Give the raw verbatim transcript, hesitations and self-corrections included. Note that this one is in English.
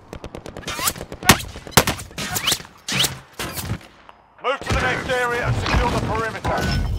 Move to the next area and secure the perimeter.